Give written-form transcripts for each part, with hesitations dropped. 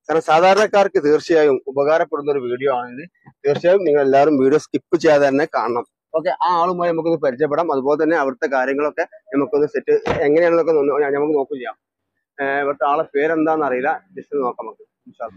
കാരണം സാധാരണക്കാർക്ക് തീർച്ചയായും ഉപകാരപ്പെടുന്ന ഒരു വീഡിയോ ആണിത്. തീർച്ചയായും നിങ്ങൾ എല്ലാവരും വീഡിയോ സ്കിപ്പ് ചെയ്യാതെ തന്നെ കാണണം. ഓക്കെ, ആ ആളുമായി നമുക്കൊന്ന് പരിചയപ്പെടാം. അതുപോലെ തന്നെ അവിടുത്തെ കാര്യങ്ങളൊക്കെ നമുക്കൊന്ന് സെറ്റ് എങ്ങനെയാണെന്നൊക്കെ നമുക്ക് നോക്കുകയും ചെയ്യാം. ഇവിടുത്തെ ആളെ പേരെന്താന്ന് അറിയില്ല, ജസ്റ്റ് നോക്കാം നമുക്ക്.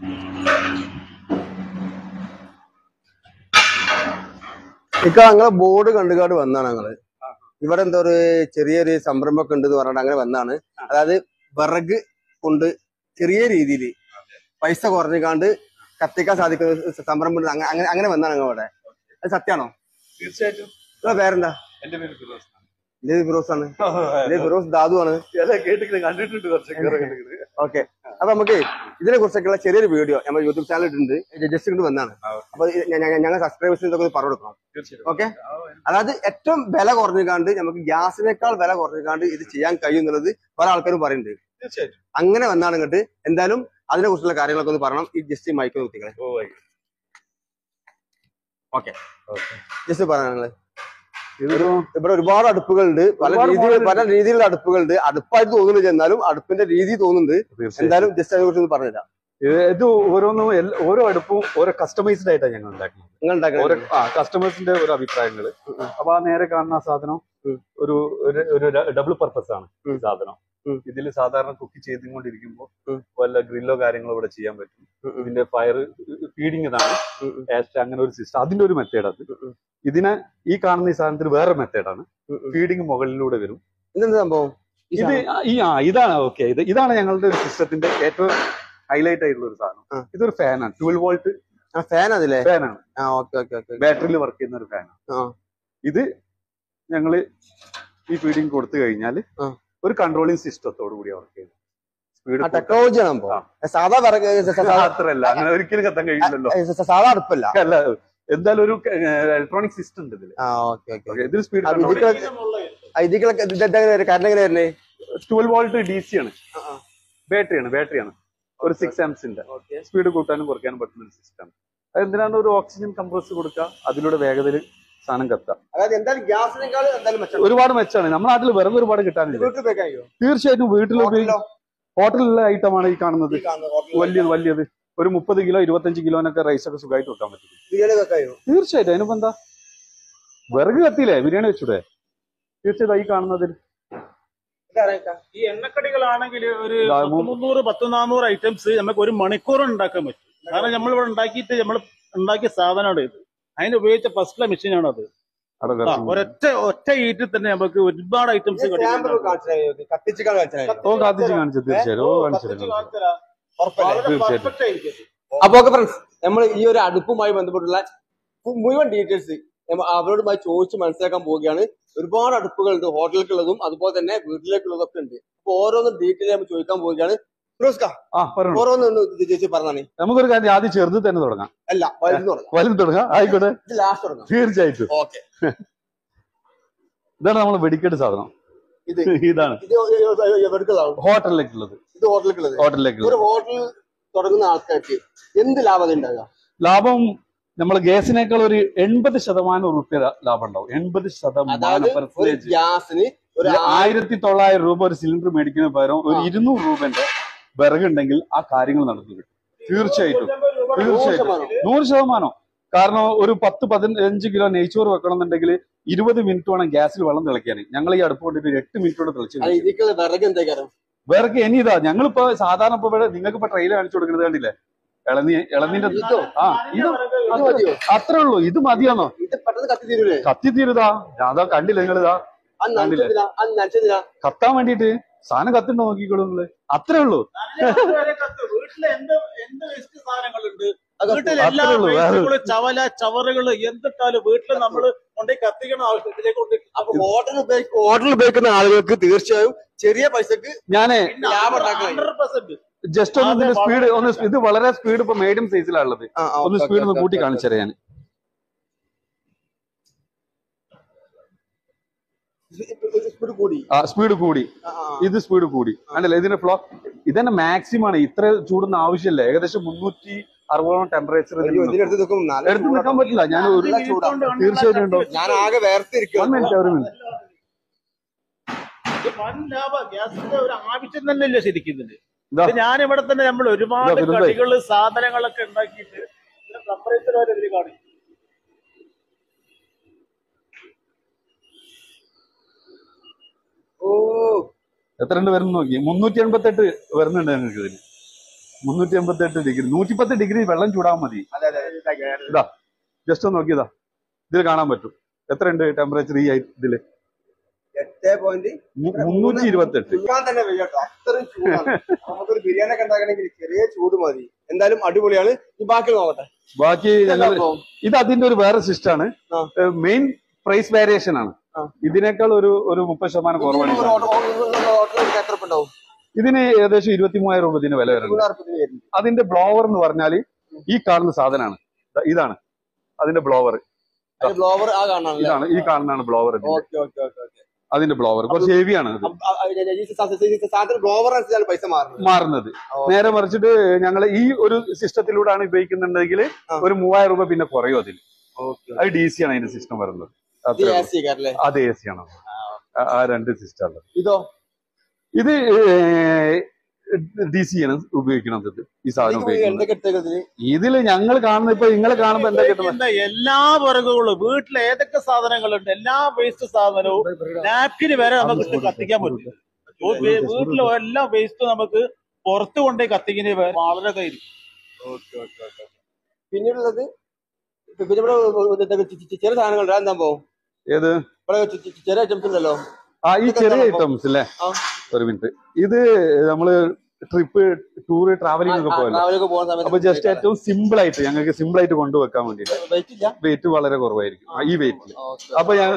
ഇക്ക ഞങ്ങളെ ബോർഡ് കണ്ടുകാട് വന്നാണ് ഞങ്ങള്. ഇവിടെ എന്തോ ഒരു ചെറിയൊരു സംരംഭമൊക്കെ ഉണ്ട് എന്ന് പറഞ്ഞിട്ട് അങ്ങനെ വന്നാണ്. അതായത് വിറക് കൊണ്ട് ചെറിയ രീതിയിൽ പൈസ കുറഞ്ഞുകാണ്ട് കത്തിക്കാൻ സാധിക്കുന്ന സംരംഭം ഉണ്ട്. അങ്ങനെ വന്നാണ് ഞങ്ങൾ ഇവിടെ. അത് സത്യമാണോ? തീർച്ചയായിട്ടും. പേരെന്താ? എന്റെ പേര് ഫിറോസ്. ഫിറോസ് ആണ്. ഫിറോസ് ദാദു ആണ്. കണ്ടിട്ടുണ്ട്. ഓക്കെ, അപ്പൊ നമുക്ക് ഇതിനെ കുറിച്ചൊക്കെയുള്ള ചെറിയൊരു വീഡിയോ നമ്മൾ യൂട്യൂബ് ചാനൽ ഇട്ടുണ്ട്. ജസ്റ്റ് കൊണ്ട് വന്നാണ്. അപ്പൊ ഞങ്ങൾ സബ്സ്ക്രൈബേഴ്സിന് ഇതൊക്കെ പറഞ്ഞു കൊടുക്കണം. ഓക്കെ, അതായത് ഏറ്റവും വില കുറഞ്ഞുകാണ്ട് നമുക്ക് ഗ്യാസിനേക്കാൾ വില കുറഞ്ഞുകാണ്ട് ഇത് ചെയ്യാൻ കഴിയും എന്നുള്ളത് പല ആൾക്കാരും പറയുന്നുണ്ട്. തീർച്ചയായിട്ടും അങ്ങനെ വന്നാണ് ഇങ്ങോട്ട്. എന്തായാലും അതിനെ കുറിച്ചുള്ള കാര്യങ്ങളൊക്കെ ഒന്ന് പറയണം. ഈ ജസ്റ്റ് മൈക്ക് നോക്കിക്കളെ. ഓക്കെ, ജസ്റ്റ് പറയാനുള്ളത് ഇവിടെ ഒരുപാട് അടുപ്പുകളുണ്ട്. പല രീതിയിലുള്ള അടുപ്പുകളുണ്ട്. അടുപ്പായിട്ട് തോന്നുന്നില്ല, എന്നാലും അടുപ്പിന്റെ രീതി തോന്നുന്നുണ്ട്. എന്തായാലും ജസ്റ്റ് അതിനെ കുറിച്ച് പറഞ്ഞുതരാം. ഇത് ഓരോന്നും ഓരോ അടുപ്പും ഓരോ കസ്റ്റമൈസ്ഡ് ആയിട്ടാണ് ഞങ്ങൾ ഉണ്ടാക്കുന്നത്. ഓരോ കസ്റ്റമേഴ്സിന്റെ ഓരോ അഭിപ്രായങ്ങള്. അപ്പൊ ആ നേരെ കാണുന്ന സാധനം ഒരു ഡബിൾ പർപ്പസ് ആണ് ഈ സാധനം. ഇതിൽ സാധാരണ കുക്ക് ചെയ്തുകൊണ്ടിരിക്കുമ്പോൾ വല്ല ഗ്രില്ലോ കാര്യങ്ങളോ ഇവിടെ ചെയ്യാൻ പറ്റും. ഇതിന്റെ ഫയർ ഫീഡിങ് ഇതാണ് അങ്ങനെ ഒരു സിസ്റ്റം. അതിന്റെ ഒരു മെത്തേഡ് അത്. ഇതിനെ ഈ കാണുന്ന ഈ സാധനത്തിന് വേറെ മെത്തേഡാണ്. ഫീഡിങ് മുകളിലൂടെ വരും. ഇതെന്താ സംഭവം? ഇത് ഇതാണ്. ഓക്കെ, ഇതാണ് ഞങ്ങളുടെ ഒരു സിസ്റ്റത്തിന്റെ ഏറ്റവും ഹൈലൈറ്റ് ആയിട്ടുള്ള ഒരു സാധനം. ഇതൊരു ഫാനാണ്. 12 വോൾട്ട് ഫാൻ. അതിലെ ഫാനാണ്. ബാറ്ററിയിൽ വർക്ക് ചെയ്യുന്ന ഒരു ഫാനാണ് ഇത്. ഞങ്ങള് ഈ ഫീഡിങ് കൊടുത്തു കഴിഞ്ഞാൽ ഒരു കൺട്രോളിംഗ് സിസ്റ്റത്തോടു കൂടി വർക്ക് ചെയ്യുന്നത്. ടെക്നോളജിയാണ്. സാധാ അത്രല്ല, അങ്ങനെ ഒരിക്കലും കത്താൻ കഴിയില്ലല്ലോ. സാധാ അടുപ്പല്ല. അല്ല, എന്തായാലും ഒരു ഇലക്ട്രോണിക് സിസ്റ്റം ഉണ്ട് ഇതിൽ. ഇതിൽ സ്പീഡ് 12 വോൾട്ട് DC ആണ്. ബാറ്ററിയാണ്. ഒരു 6 ആംപ്സിന്റെ സ്പീഡ് കൂട്ടാനും കുറയ്ക്കാനും പറ്റുന്ന ഒരു സിസ്റ്റം. അതെന്തിനാണ് ഒരു ഓക്സിജൻ കംപ്രസ് കൊടുക്കുക, അതിലൂടെ വേഗതയിൽ സാധനം കത്താം. ഒരുപാട് മെച്ചാണ്. നമ്മുടെ നാട്ടിൽ വിറക് ഒരുപാട് കിട്ടാനില്ല. തീർച്ചയായിട്ടും വീട്ടിൽ ഹോട്ടലിലെ ഐറ്റമാണ് ഈ കാണുന്നത്. വലിയത് ഒരു 30 കിലോ 25 കിലോനൊക്കെ റൈസ് ഒക്കെ സുഖമായിട്ട് വെക്കാൻ പറ്റും. തീർച്ചയായിട്ടും. അതിനിപ്പോ എന്താ, വിറക് കത്തിയില്ലേ, ബിരിയാണി വെച്ചൂടെ? തീർച്ചയായിട്ടും. ഈ കാണുന്നതിൽ ഈ എണ്ണക്കടികളാണെങ്കിൽ ഒരു 300-400 ഐറ്റംസ് നമുക്ക് ഒരു മണിക്കൂർ ഉണ്ടാക്കാൻ പറ്റും. കാരണം നമ്മളിവിടെ നമ്മൾ ഉണ്ടാക്കിയ സാധനമാണ് ഇത്. അതിന് ഉപയോഗിച്ച ഫസ്റ്റ് മെഷീനാണ് അത്. ഒറ്റ ഈറ്റിൽ തന്നെ നമുക്ക് ഒരുപാട് ഐറ്റംസ് അപ്പൊ ഫ്രണ്ട്സ്, നമ്മൾ ഈ ഒരു അടുപ്പുമായി ബന്ധപ്പെട്ടുള്ള മുഴുവൻ ഡീറ്റെയിൽസ് അവരോടുമായി ചോദിച്ച് മനസ്സിലാക്കാൻ പോവുകയാണ്. ഒരുപാട് അടുപ്പുകളുണ്ട്, ഹോട്ടലിലേക്കുള്ളതും അതുപോലെ തന്നെ വീട്ടിലേക്കുള്ളതും ഒക്കെ ഉണ്ട്. അപ്പൊ ഓരോന്നും ഡീറ്റെയിൽ നമ്മൾ ചോദിക്കാൻ പോവുകയാണ്. ഓരോന്നും ചേച്ചി പറഞ്ഞാണ്. നമുക്കൊരു കാര്യം ആദ്യം ചെറുത് തന്നെ തുടങ്ങാം. അല്ല, വലുത് തുടങ്ങാം. ആയിക്കോട്ടെ, ലാസ്റ്റ് തുടങ്ങാം. തീർച്ചയായിട്ടും. ഓക്കെ, ഇതാണ് നമ്മൾ വെടിക്കെട്ട് സാധനം. ഇതാണ് ഹോട്ടലിലേക്കുള്ളത്. ഒരു ഹോട്ടൽ തുടങ്ങുന്ന ആൾക്കാർക്ക് എന്ത് ലാഭം ഉണ്ടാകുക? ലാഭം നമ്മൾ ഗ്യാസിനേക്കാൾ ഒരു 80% റുപ്യ ലാഭം ഉണ്ടാവും. 80% ഗ്യാസിന് 1900 രൂപ ഒരു സിലിണ്ടർ മേടിക്കുന്ന പകരം ഒരു 200 രൂപന്റെ വിറകുണ്ടെങ്കിൽ ആ കാര്യങ്ങൾ നടന്നു കിട്ടും. തീർച്ചയായിട്ടും 100%. കാരണം ഒരു 10-15 കിലോ നെയ്ച്ചോറ് വെക്കണം എന്നുണ്ടെങ്കിൽ 20 മിനിറ്റ് വേണം ഗ്യാസിൽ വെള്ളം തിളയ്ക്കാൻ. ഞങ്ങൾ ഈ അടുപ്പ് കൊണ്ടിട്ട് 8 മിനിറ്റോടെ തിളച്ചു. വിറക് ഇനി ഇതാ ഞങ്ങളിപ്പോ സാധാരണ ഇപ്പൊ നിങ്ങൾക്ക് ഇപ്പൊ ട്രെയിലർ കാണിച്ചു കൊടുക്കുന്നത് കണ്ടില്ലേ? ഇളനീന്റെ ഇത് അത്രേ ഉള്ളൂ. ഇത് മതിയാണോ? കത്തി തീരുതാ. അതാ കണ്ടില്ല നിങ്ങളിതാ കത്താൻ വേണ്ടിട്ട് സാധനം കത്തുണ്ടോ നോക്കിക്കോളൂ നിങ്ങള്. അത്രേ ഉള്ളൂ. വീട്ടിലെ എന്ത് വേസ്റ്റ് സാധനങ്ങളുണ്ട്, വീട്ടിൽ എല്ലാ ചവല ചവറുകള് എന്തിട്ടാലും വീട്ടിൽ നമ്മള് കൊണ്ടുപോയി കത്തിക്കണ ആവശ്യത്തിലേക്ക് കൊണ്ട്. അപ്പൊ ഹോട്ടൽ ഉപയോഗിക്കുന്ന ആളുകൾക്ക് തീർച്ചയായും ചെറിയ പൈസക്ക് ഞാനേ ലാഭം 100%. ജസ്റ്റ് ഒന്ന് സ്പീഡ് ഇത് വളരെ സ്പീഡ് ഇപ്പൊ മീഡിയം സൈസിലാണുള്ളത്. ഒന്ന് സ്പീഡ് ഒന്ന് കൂട്ടി കാണിച്ചു തരാം ഞാൻ. സ്പീഡ് കൂടി. ഇത് സ്പീഡ് കൂടി. അല്ലല്ലേ ഇതിന്റെ ഫ്ലോ ഇതന്നെ മാക്സിമം ആണ്. ഇത്ര ചൂടൊന്നും ആവശ്യമില്ല. ഏകദേശം 360 ടെമ്പറേച്ചർ എടുത്ത് നിൽക്കാൻ പറ്റില്ല. ഞാൻ തീർച്ചയായിട്ടും ഉണ്ടോ. ഞാൻ ആകെ വേർതിരിക്കും. ഒരു മിനിറ്റ്. വൻ ലാഭ ഗ്യാസിന്റെ ഒരു ആവശ്യം തന്നെയല്ലേ ശരിക്കും ഇതിന്. ഞാൻ ഇവിടെ തന്നെ നമ്മൾ ഒരുപാട് കടികള് സാധനങ്ങളൊക്കെ ഉണ്ടാക്കിയിട്ട് ടെമ്പറേച്ചർ വരെ ഇതിൽ കാണിക്കും. എത്രണ്ട് വരുന്നു നോക്കി 388 വരുന്നുണ്ട് ഞങ്ങൾക്ക് ഇതിൽ. 388 ഡിഗ്രി, 110 ഡിഗ്രി വെള്ളം ചൂടാൻ മതി. ഇതാ ജസ്റ്റ് ഒന്ന് നോക്കിയതാ, ഇതിൽ കാണാൻ പറ്റും എത്രയുണ്ട് ടെമ്പറേച്ചർ ഈ ഇതില്. 328. അത്രയും ചൂടാണ്. നമുക്കൊരു ബിരിയാണി ഒക്കെ ഉണ്ടാക്കണമെങ്കിൽ ചെറിയ ചൂട് മതി. എന്തായാലും അടിപൊളിയാണ്. ഈ ബാക്കി നോക്കട്ടെ. ബാക്കി ഞങ്ങൾ ഇത് അതിന്റെ ഒരു വേറെ സിസ്റ്റം ആണ്. മെയിൻ പ്രൈസ് വേരിയേഷൻ ആണ്. ഇതിനേക്കാൾ ഒരു 30% കുറവാണ്. ഇതിന് ഏകദേശം 23,000 രൂപ ഇതിന് വില വരുന്നത്. അതിന്റെ ബ്ലോവർ എന്ന് പറഞ്ഞാല് ഈ കാണുന്ന സാധനമാണ്. ഇതാണ് അതിന്റെ ബ്ലോവർ. ഇതാണ് ഈ കാണുന്നതാണ് ബ്ലോവർ. അതിന്റെ ബ്ലോവർ കുറച്ച് ഹെവിയാണ്. മാറുന്നത് നേരെ മറിച്ചിട്ട് ഞങ്ങൾ ഈ ഒരു സിസ്റ്റത്തിലൂടെയാണ് ഉപയോഗിക്കുന്നുണ്ടെങ്കിൽ ഒരു 3,000 രൂപ പിന്നെ കുറയും അതിൽ. അത് DC ആണ് അതിന്റെ സിസ്റ്റം വരുന്നത്. അത് AC ആണ്. ആ രണ്ട് സിസ്റ്റം. ഇത് DC ആണ് ഉപയോഗിക്കുന്നത്. ഈ സാധനം ഉപയോഗിക്കുന്നത് ഇതില് ഞങ്ങൾ കാണുന്ന ഇപ്പൊ നിങ്ങൾ കാണുമ്പോ എന്താ കിട്ടുന്നത്? എല്ലാ വർഗങ്ങളും വീട്ടിൽ ഏതൊക്കെ സാധനങ്ങളുണ്ട് എല്ലാ വേസ്റ്റ് സാധനവും നാപ്കിന് വരെ നമുക്ക് കത്തിക്കാൻ പറ്റും. വീട്ടിലെ എല്ലാ വേസ്റ്റും നമുക്ക് പുറത്തു കൊണ്ടേ കത്തിക്കുന്ന വളരെ കയ്യിൽ. പിന്നീടുള്ളത് ചെറിയ സാധനങ്ങൾ എന്താ ഏത് ചെറിയ ഐറ്റംസ് ഉണ്ടല്ലോ. ഈ ചെറിയ ഐറ്റംസ് അല്ലേ? ഒരു മിനിറ്റ്. ഇത് നമ്മള് ട്രിപ്പ് ടൂർ ട്രാവലിംഗ് ഒക്കെ പോകല്ലോ. അപ്പൊ ജസ്റ്റ് ഏറ്റവും സിമ്പിൾ ആയിട്ട് ഞങ്ങൾക്ക് സിമ്പിൾ ആയിട്ട് കൊണ്ടുവെക്കാൻ വേണ്ടിട്ട് വെയിറ്റ് വളരെ കുറവായിരിക്കും ഈ വെയിറ്റിൽ. അപ്പൊ ഞാൻ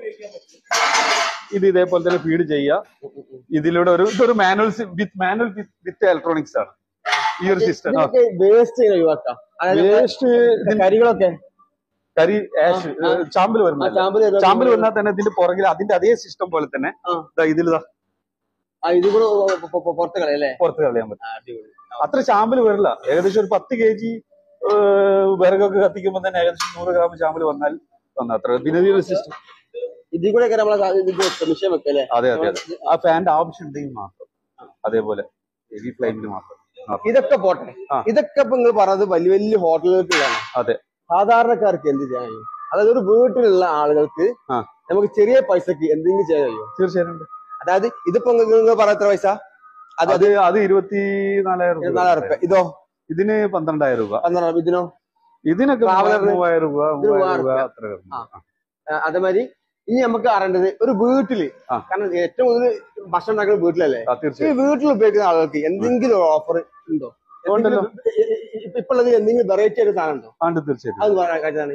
ഇത് ഇതേപോലെ തന്നെ ഫീഡ് ചെയ്യുക. ഇതിലൂടെ ഇതൊരു മാനുവൽ വിത്ത് ഇലക്ട്രോണിക്സ് ആണ് ഈ ഒരു സിസ്റ്റം. വേസ്റ്റ് കരികളൊക്കെ കരി ആഷ് ചാമ്പല് വന്നാൽ തന്നെ ഇതിന്റെ പുറകിൽ അതിന്റെ അതേ സിസ്റ്റം പോലെ തന്നെ ഇതിലിതാ പുറത്ത് കളയാൻ പറ്റും. അത്ര ചാമ്പല് വരില്ല. ഏകദേശം ഒരു 10 kg വിറകൊക്കെ കത്തിക്കുമ്പോൾ തന്നെ ഏകദേശം 100 ഗ്രാം ചാമ്പല് വന്നാൽ അത്ര. പിന്നെ സിസ്റ്റം ഇതിൽ കൂടെ അതെ അതെ ആ ഫാന്റെ ആവശ്യം ഉണ്ടെങ്കിൽ മാത്രം. അതേപോലെ ഹെവി ഫ്ലെയിമിന് മാത്രം. ഇതൊക്കെ പോട്ടെ. ഇതൊക്കെ ഇപ്പൊ നിങ്ങൾ പറഞ്ഞത് വലിയ വലിയ ഹോട്ടലുകൾക്കാണ്. അതെ. സാധാരണക്കാർക്ക് എന്ത് ചെയ്യാൻ കഴിയും? അതായത് ഒരു വീട്ടിലുള്ള ആളുകൾക്ക് നമുക്ക് ചെറിയ പൈസക്ക് എന്തെങ്കിലും ചെയ്യാൻ കഴിയും? തീർച്ചയായും. അതായത് ഇതിപ്പോ നിങ്ങൾ പറയാം എത്ര പൈസ? അത് 24,000 രൂപ. ഇതോ? ഇതിന് 12,000 രൂപ. ഇതിനോ? ഇതിനൊക്കെ 3,000 രൂപ അത്ര. അതേമാതിരി ഇനി നമുക്ക് അറിയേണ്ടത് ഒരു വീട്ടില്, കാരണം ഏറ്റവും കൂടുതൽ ഭക്ഷണം ഉണ്ടാക്കുന്ന വീട്ടിലല്ലേ, ഈ വീട്ടിൽ ഉപയോഗിക്കുന്ന ആളുകൾക്ക് എന്തെങ്കിലും ഓഫർ ഉണ്ടോ? ഇപ്പൊ ഉള്ളത് എന്തെങ്കിലും വെറൈറ്റി ആയിട്ട് സാധനം ഉണ്ടോ? തീർച്ചയായിട്ടും. അത് പറയാൻ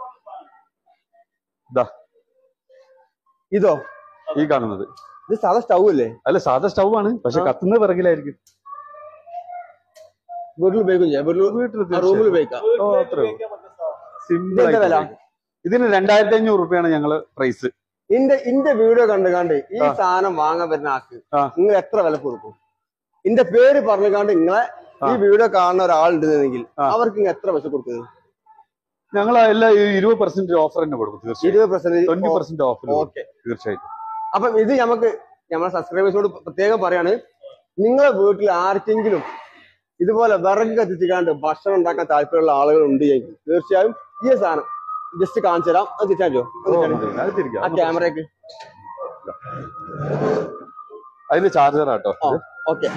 ഇതോ ഈ കാണുന്നത് ഇത് സാധാ സ്റ്റൗ അല്ലേ? അല്ല, സാധാ സ്റ്റൗ ആണ്. പക്ഷെ കത്തുന്നത് പിറകിലായിരിക്കും. വീട്ടിൽ ഉപയോഗിക്കും, റൂമിൽ ഉപയോഗിക്കാം. സിമ്പിൾ ആയിട്ട്. ഇതിന് 2,500 രൂപയാണ് ഞങ്ങള് പ്രൈസ്. ഇന്റെ വീഡിയോ കണ്ടുകാണ്ട് ഈ സാധനം വാങ്ങാൻ വരുന്ന ആൾക്ക് നിങ്ങൾ എത്ര വില കൊടുക്കും? ഇന്റെ പേര് പറഞ്ഞുകാണ്ട് നിങ്ങളെ ഈ വീഡിയോ കാണുന്ന ഒരാളുണ്ടെങ്കിൽ അവർക്ക് എത്ര പൈസ കൊടുക്കുന്നത്? ഞങ്ങൾ എല്ലാം 20% ഓഫർ തന്നെ കൊടുക്കും. 20% ഓഫർ. ഓക്കെ, തീർച്ചയായിട്ടും. അപ്പൊ ഇത് നമ്മളെ സബ്സ്ക്രൈബേഴ്സിനോട് പ്രത്യേകം പറയാണ്, നിങ്ങളെ വീട്ടിൽ ആർക്കെങ്കിലും ഇതുപോലെ വിറക് കത്തിച്ചിക്കാണ്ട് ഭക്ഷണം ഉണ്ടാക്കാൻ താല്പര്യമുള്ള ആളുകൾ ഉണ്ട് എങ്കിൽ തീർച്ചയായും ഈ സാധനം ജസ്റ്റ് കാണിച്ചു തരാം. അത് തിരിച്ചാലോ ആ ക്യാമറയ്ക്ക്? അതിന്റെ ചാർജർ ആട്ടോ. ഓക്കെ.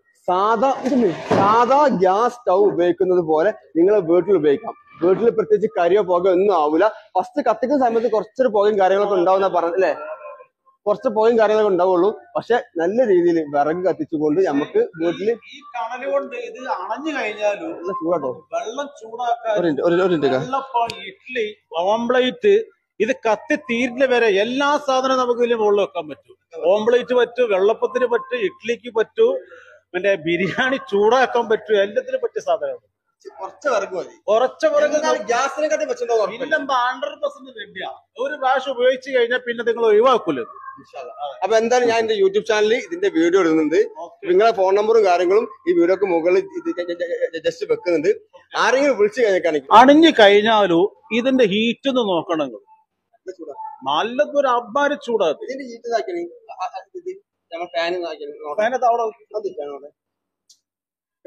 സാധാ ഗ്യാസ് സ്റ്റൗ ഉപയോഗിക്കുന്നത് പോലെ നിങ്ങളെ വീട്ടിൽ ഉപയോഗിക്കാം. വീട്ടിൽ പ്രത്യേകിച്ച് കരിയോ പുകയോ ഒന്നും ആവില്ല. ഫസ്റ്റ് കത്തിക്കുന്ന സമയത്ത് കുറച്ചൊരു പുകയും കാര്യങ്ങളൊക്കെ ഉണ്ടാവുന്ന പറഞ്ഞല്ലേ, കുറച്ച് പുകയും കാര്യങ്ങളൊക്കെ ഉണ്ടാവുള്ളൂ. പക്ഷെ നല്ല രീതിയിൽ വിറക് കത്തിച്ചുകൊണ്ട് നമുക്ക് വീട്ടില് ഈ കണല് കൊണ്ട് ഇത് അണഞ്ഞു കഴിഞ്ഞാലും ചൂടാട്ടോ, വെള്ളം ചൂടാക്കാൻ വെള്ളപ്പം, ഇഡ്ഡലി, ഓംപ്ലേറ്റ്, ഇത് കത്തി തീരുന്ന വരെ എല്ലാ സാധനവും നമുക്ക് ഇതിൽ മുകളിൽ വെക്കാൻ പറ്റും. ഓംപ്ലേറ്റ് പറ്റും, വെള്ളപ്പത്തിന് പറ്റും, ഇഡ്ഡലിക്ക് പറ്റും, പിന്നെ ബിരിയാണി ചൂടാക്കാൻ പറ്റും, എല്ലാത്തിനും പറ്റിയ സാധനമാണ്. കുറച്ച് വിറക് ഗ്യാസിനെക്കാട്ടി വെച്ചിട്ടുണ്ടോ? ഇല്ലെന്താ 100% റെഡിയാ. ഒരു പ്രാവശ്യം ഉപയോഗിച്ച് കഴിഞ്ഞാൽ പിന്നെ നിങ്ങൾ ഒഴിവാക്കൂല. അപ്പൊ എന്തായാലും ഞാൻ എന്റെ യൂട്യൂബ് ചാനലിൽ ഇതിന്റെ വീഡിയോ ഇടുന്നുണ്ട്. നിങ്ങളെ ഫോൺ നമ്പറും കാര്യങ്ങളും ഈ വീഡിയോക്ക് മുകളിൽ ജസ്റ്റ് വെക്കുന്നുണ്ട്. ആരെങ്കിലും വിളിച്ചു കഴിഞ്ഞാൽ അണിഞ്ഞു കഴിഞ്ഞാലും ഇതിന്റെ ഹീറ്റ് ഒന്ന് നോക്കണം. നല്ലതൊരു അബ്ബാര് ചൂടാക്കി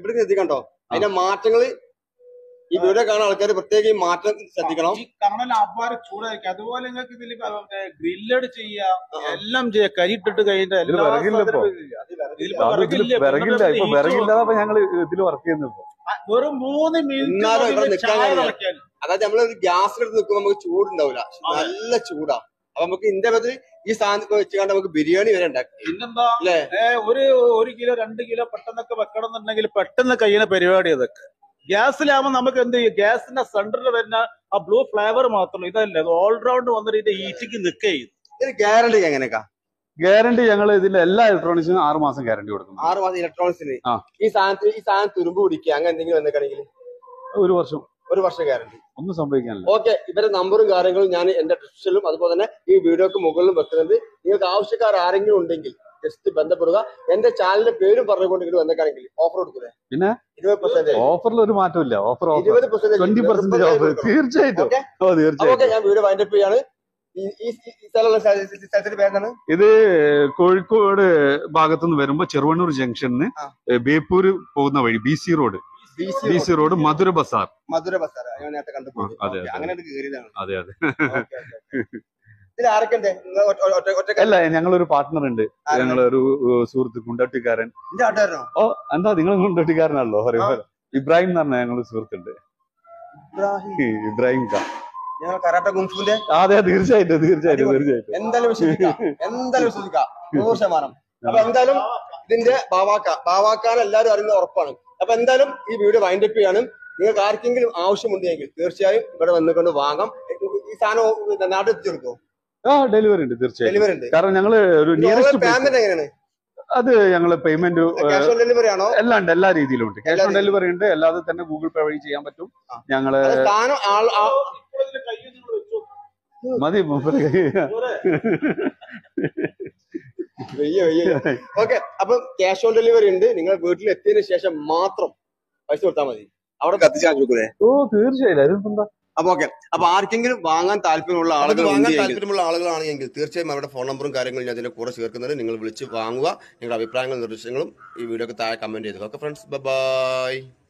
ഇവിടെ ശ്രദ്ധിക്കണ്ടോ അതിന്റെ മാറ്റങ്ങള് ഈ വീഡിയോ കാണുന്ന ആൾക്കാർ പ്രത്യേകം ഈ മാറ്റം ശ്രദ്ധിക്കണം. ഈ കണൽ അപാരം ചൂടായിരിക്കും. അതുപോലെ നിങ്ങൾക്ക് ഇതിൽ ഗ്രില്ലഡ് ചെയ്യാം, എല്ലാം ചെയ്യാം. കരിയിട്ടിട്ട് കഴിഞ്ഞ വിറകില്ലാതെ ഞങ്ങള് ഇതിൽ വർക്ക് ചെയ്യുന്നത് വെറും 3 മിനിറ്റ്. അതായത് നമ്മള് ഗ്യാസിലെടുത്ത് നിൽക്കുമ്പോൾ നമുക്ക് ചൂടുണ്ടാവില്ല, നല്ല ചൂടാ. അപ്പൊ നമുക്ക് ഇതിന്റെ ബദല് ഈ സാധനം വെച്ചുകൊണ്ട് നമുക്ക് ബിരിയാണി വരെ ഉണ്ടാക്കാം. പിന്നെന്താ ഒരു കിലോ 2 കിലോ പെട്ടെന്നൊക്കെ വെക്കണം എന്നുണ്ടെങ്കിൽ പെട്ടെന്ന് കഴിയുന്ന പരിപാടി അതൊക്കെ. ഗ്യാസിലാവുമ്പോൾ നമുക്ക് എന്ത് ചെയ്യും, ഗ്യാസിന്റെ സെന്ററിൽ വരുന്ന ആ ബ്ലൂ ഫ്ലേവർ മാത്രം ഇതല്ല, ഓൾറൗണ്ട് വന്നിട്ട് ഇതിന്റെ ഈറ്റിക്ക് നിൽക്കുക ചെയ്യും. ഗ്യാരണ്ടി എങ്ങനെയൊക്കെ? ഗ്യാരണ്ടി ഞങ്ങൾ ഇതിന്റെ എല്ലാ ഇലക്ട്രോണിക്സിനും 6 മാസം ഗ്യാരണ്ടി കൊടുക്കുന്നു. 6 മാസം ഇലക്ട്രോണിക്സിന്. ഈ സാധനം തുരുമ്പ് പിടിക്കുക അങ്ങനെ എന്തെങ്കിലും വന്നിട്ടാണെങ്കിൽ 1 വർഷം ഗ്യാരണ്ടി, ഒന്നും സംഭവിക്കാനില്ല. ഓക്കെ. ഇവരുടെ നമ്പറും കാര്യങ്ങളും ഞാൻ എന്റെ ഡിസ്ക്രിപ്ഷനിലും അതുപോലെ തന്നെ ഈ വീഡിയോക്ക് മുകളിലും വെക്കുന്നുണ്ട്. നിങ്ങൾക്ക് ആവശ്യക്കാർ ആരെങ്കിലും ഉണ്ടെങ്കിൽ ജസ്റ്റ് ബന്ധപ്പെടുക. എന്റെ ചാനലിന്റെ പേരും പറഞ്ഞുകൊണ്ട് ഇങ്ങോട്ട് വന്നേക്കാണെങ്കിൽ ഓഫർ കൊടുക്കൂലേ? പിന്നെ 20% ഓഫറിൽ ഒരു മാറ്റമില്ല. ഓഫർ 20% 20% ഓഫർ തീർച്ചയായിട്ടും. ഞാൻ വീഡിയോ വൈൻഡപ്പ് ചെയ്യാണ്. ഇത് കോഴിക്കോട് ഭാഗത്തുനിന്ന് വരുമ്പോ ചെറുവണ്ണൂർ ജംഗ്ഷനിന്ന് ബേപ്പൂര് പോകുന്ന വഴി BC റോഡ് മധുര ബസാർ. അതെ അതെ. അല്ല, ഞങ്ങളൊരു പാർട്ട്ണർ ഉണ്ട്. ഞങ്ങളൊരു സുഹൃത്ത് കുണ്ടോട്ടിക്കാരൻ. ഓ എന്താ നിങ്ങൾ കുണ്ടോട്ടിക്കാരനാണല്ലോ? ഇബ്രാഹിം എന്ന് പറഞ്ഞ ഞങ്ങളൊരു സുഹൃത്തുണ്ട്, ഇബ്രാഹിം ഖാൻ. അതെ, തീർച്ചയായിട്ടും. എന്തായാലും വിശ്വസിക്കാം 100%. അപ്പൊ എന്തായാലും ഇതിന്റെ ബാവാക്കാൻ എല്ലാവരും അറിയുന്ന ഉറപ്പാണ്. അപ്പൊ എന്തായാലും ഈ വീഡിയോ വൈൻഡപ്പ് ചെയ്യാണ്. നിങ്ങൾക്ക് ആർക്കെങ്കിലും ആവശ്യമുണ്ടെങ്കിൽ തീർച്ചയായും ഇവിടെ വന്നുകൊണ്ട് വാങ്ങാം. ഈ സാധനം നാട്ടിൽ എത്തിച്ചെടുക്കോ? ഡെലിവറി ഉണ്ട്, തീർച്ചയായും ഡെലിവറി ഉണ്ട്. കാരണം ഞങ്ങള് ഒരു പേയ്മെന്റ് എങ്ങനെയാണ്? അത് ഞങ്ങള് പേയ്മെന്റ് ക്യാഷ് ഓൺ ഡെലിവറി ആണോ? എല്ലാം ഉണ്ട്, എല്ലാ രീതിയിലും ഉണ്ട്. ക്യാഷ് ഓൺ ഡെലിവറി ഉണ്ട്, അല്ലാതെ തന്നെ ഗൂഗിൾ പേ വഴി ചെയ്യാൻ പറ്റും. ഞങ്ങള് മതി ഓക്കെ. അപ്പൊ ക്യാഷ് ഓൺ ഡെലിവറി ഉണ്ട്. നിങ്ങൾ വീട്ടിൽ എത്തിയതിനു ശേഷം മാത്രം പൈസ കൊടുത്താൽ മതി. അവിടെ കത്തിച്ചാൽ ചോദിക്കൂലേ? ഓ തീർച്ചയായും. അപ്പൊ ഓക്കെ. അപ്പൊ ആർക്കെങ്കിലും വാങ്ങാൻ താല്പര്യമുള്ള ആളുകളാണെങ്കിൽ തീർച്ചയായും അവരുടെ ഫോൺ നമ്പറും കാര്യങ്ങളും ഞാൻ അതിന്റെ കൂടെ ചേർക്കുന്നുണ്ട്. നിങ്ങൾ വിളിച്ച് വാങ്ങുക. നിങ്ങളുടെ അഭിപ്രായങ്ങളും നിർദ്ദേശങ്ങളും ഈ വീഡിയോക്ക് താഴെ കമന്റ് ചെയ്തു. Okay friends, by.